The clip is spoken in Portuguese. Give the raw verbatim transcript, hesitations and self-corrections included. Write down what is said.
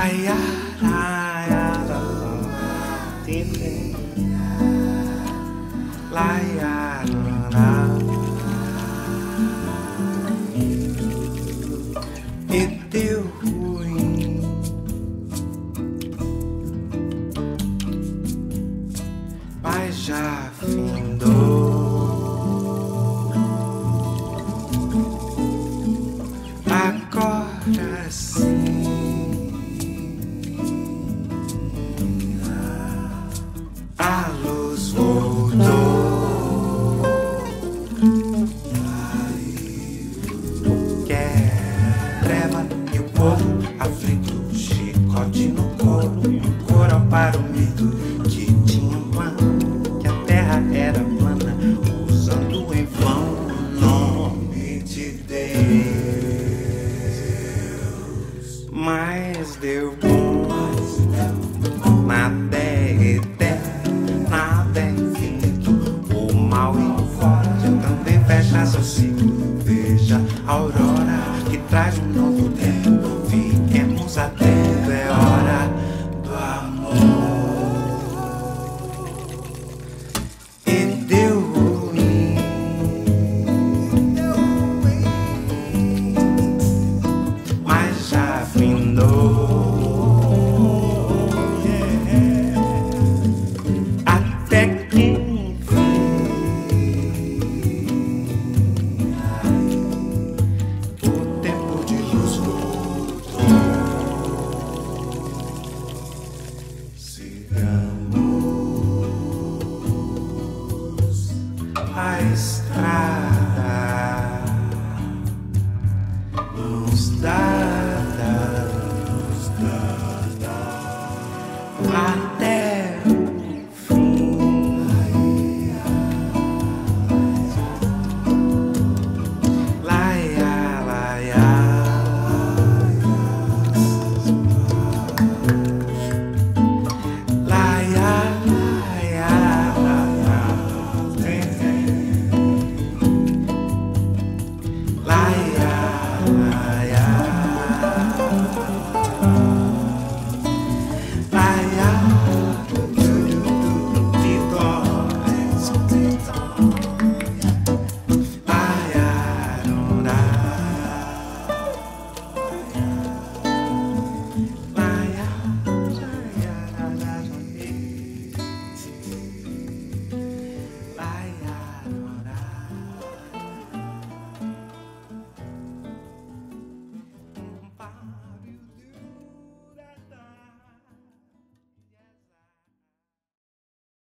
Ai, ai, ai, ai, ai, e deu ruim. Mas já findou. Agora sim a luz voltou. Quer treva e o povo aflito, chicote no couro, um coral para o mito que tinha um plano, que a terra era plana, usando em vão o nome de Deus. Mas deu bom, nada é eterno, nada é infinito, o mal e o forte também fecha seu ciclo. Veja a aurora que traz um novo tempo, fiquemos atentos, é hora do amor. E deu ruim, mas já findou.